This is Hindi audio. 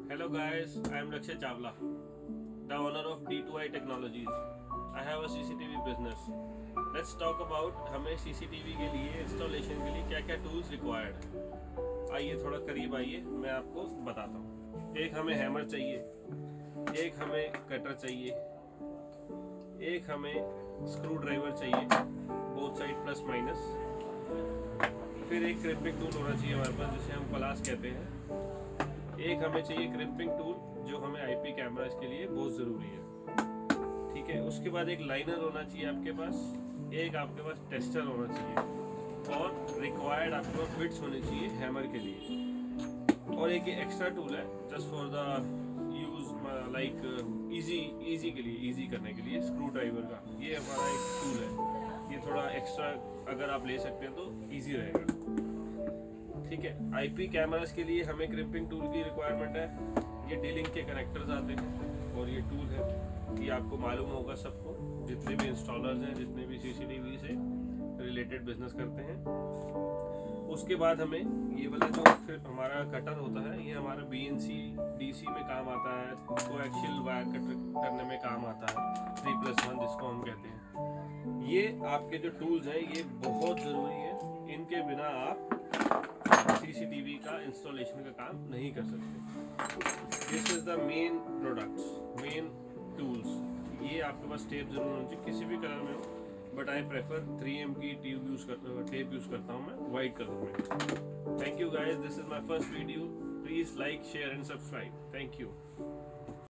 Hello guys, I am Rakshay Chawla, the owner of D2I Technologies. I have a CCTV business. Let's talk about हमें CCTV के लिए इंस्टॉलेशन के लिए क्या क्या टूल्स रिक्वायर्ड है। आइए थोड़ा करीब आइए, मैं आपको बताता हूँ। एक हमें हैमर चाहिए, एक हमें कटर चाहिए, एक हमें स्क्रू ड्राइवर चाहिए, बोथ साइड प्लस माइनस। फिर एक क्रिम्पिंग टूल होना चाहिए हमारे पास, जिसे हम प्लास कहते हैं। एक हमें चाहिए क्रिम्पिंग टूल, जो हमें आईपी कैमरास के लिए बहुत ज़रूरी है। ठीक है, उसके बाद एक लाइनर होना चाहिए आपके पास, एक आपके पास टेस्टर होना चाहिए, और रिक्वायर्ड आपके पास बिट्स होनी चाहिए हैमर के लिए। और एक एक्स्ट्रा टूल है just for the use, like easy के लिए, इजी करने के लिए, स्क्रू ड्राइवर का ये हमारा एक टूल है। ये थोड़ा एक्स्ट्रा अगर आप ले सकते हैं तो इजी रहेगा। ठीक है, आईपी कैमरास के लिए हमें क्रिम्पिंग टूल की रिक्वायरमेंट है। ये डीलिंग के कनेक्टर्स आते हैं और ये टूल है, ये आपको मालूम होगा सबको, जितने भी इंस्टॉलर्स हैं, जितने भी सीसीटीवी से रिलेटेड बिजनेस करते हैं। उसके बाद हमें ये वाला जो फिर हमारा कटर होता है, ये हमारा BNC DC में काम आता है, कोएक्सियल वायर कटर करने में काम आता है, 3+1 जिसको हम कहते हैं। ये आपके जो टूल्स हैं ये बहुत ज़रूरी है, इनके बिना आप CCTV का इंस्टॉलेशन का काम नहीं कर सकते। This is the main products, main tools. ये आपके पास टेप जरूर होनी चाहिए, किसी भी कलर में हो, बट आई प्रेफर 3M की टेप यूज़ करता हूँ मैं, वाइट कलर में। Thank you guys, this is my first video. Please like, share and subscribe. Thank you.